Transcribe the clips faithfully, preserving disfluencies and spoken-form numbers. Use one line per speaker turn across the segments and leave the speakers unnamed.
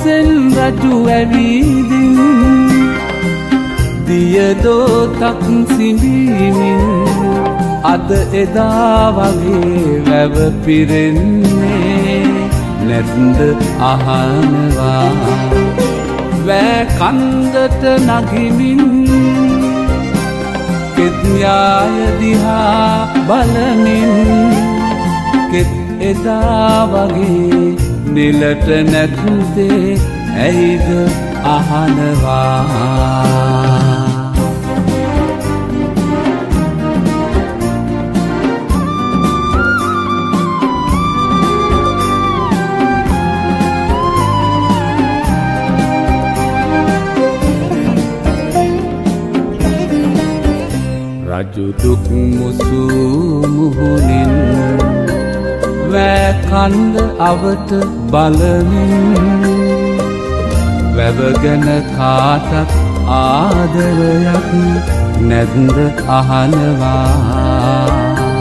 මහසෙන් රජු ඇවිදින් දියදෝතක් සිඹීමින් අද එදා වගේ වැව පිරෙන්නේ නැත්ද අහනවා වෑ කන්දට නගිමින් කෙත් න්‍යාය දිහා බලමින් කෙත් එදා වගේ නිලට නැත්දේ ඇයිද අහනවා රජු දුක් මුසු මුහුණින් වෑ කන්ද අවට බලමින් වැවගෙන කාටත් ආදරයක් නැද්ද අහනවා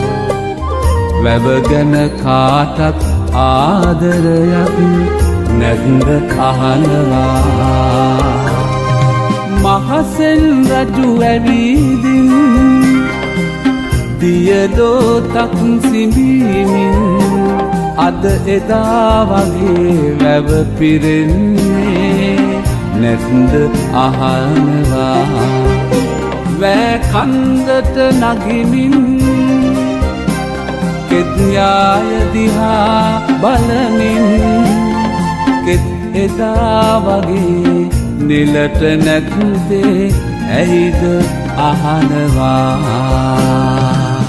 වැවගෙන කාටත් ආදරයක් නැද්ද අහනවා මහසෙන් රජු ඇවිදින් දියදෝතක් සිඹීමින් අද එදා වගේ වැව පිරෙන්නේ නැත්ද අහනවා වෑ කන්දට නගිමින් කෙත් න්‍යාය දිහා බලමින් කෙත් එදා වගේ නිලට නැත්දේ ඇයිද අහනවා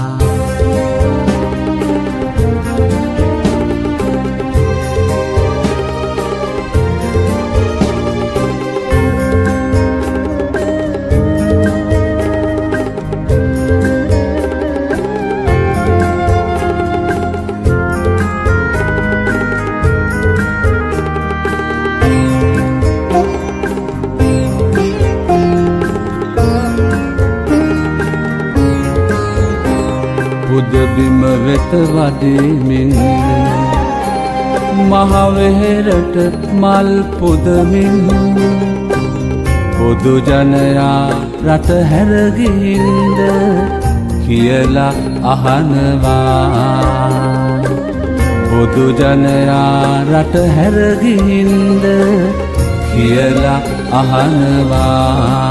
පුදබිම වෙත වඩිමින් මහවෙහෙරට මල් පුදමින් පොදු ජනයා රට හැරගින්ද කියලා අහනවා පොදු ජනයා රට හැරගින්ද කියලා අහනවා